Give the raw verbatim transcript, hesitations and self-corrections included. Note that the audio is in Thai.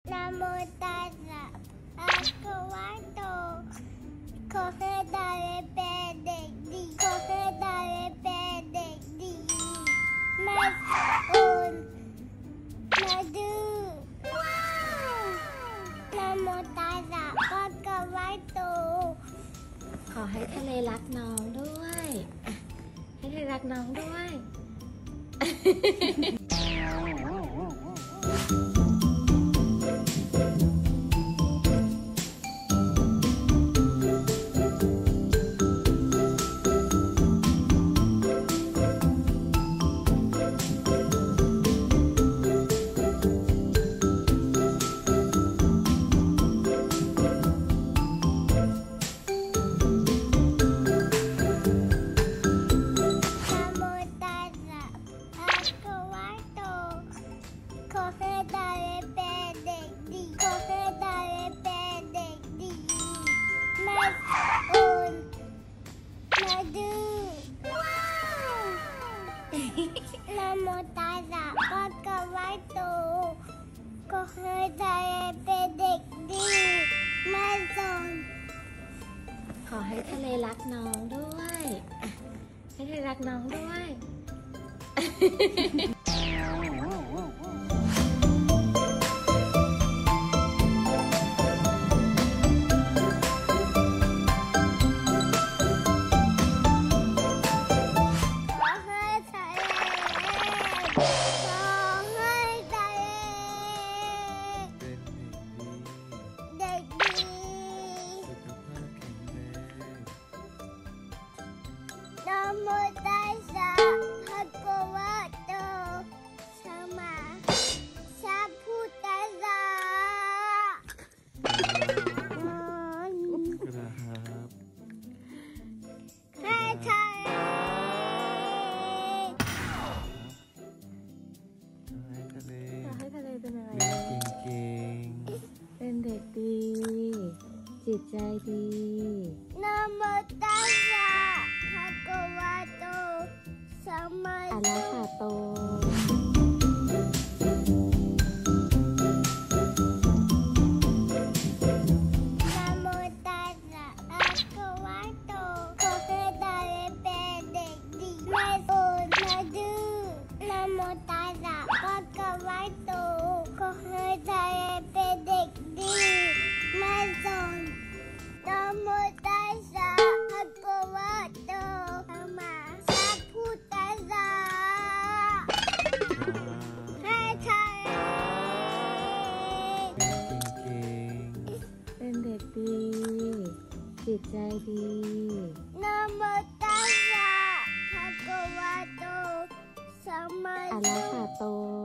นะโมตัสสะภะคะวะโตขอให้ตาได้เป็นเด็กดีขอให้ตาได้เป็นเด็กดีไม่โอนไม่ดื้อนะโมตัสสะภะคะวะโตขอให้ทะเลรักน้องด้วยให้ทะเลรักน้องด้วยขอให้ตาได้เป็นเด็กดีขอให้ตาได้เป็นเด็กดีไม่โอนไม่ดื้อนะโมตัสสะภะคะวะโตขอให้ตาได้เป็นเด็กดีไม่สนขอให้ทะเลรักน้องด้วยให้ทะเลรักน้องด้วยนะโมตัสสะภะคะวะโตสัมมาสัมพุทธัสสะครับให้ทะเลให้ทะเลอยากให้ทะเลเป็นอะไรเรียนเก่งๆเป็นเด็กดีจิตใจดีนะโมตัสสะภะคะวะโตสัมมาอะระหะโตนะโมตัสสะภะคะวะโตขอให้ตาได้เป็นเด็กดีไม่โอนไม่ดื้อนะโมตัสสะภะคะวะโตขอให้ตาได้เป็นเด็กดีไม่สนนะโมตัสสะภะคะวะโตสัมมาสัมพุทธัสสะให้ทะเลเก่งๆเป็นเด็กดีจิตใจดีนะโมตัสสะภะคะวะโตสัมมาอะระหะโต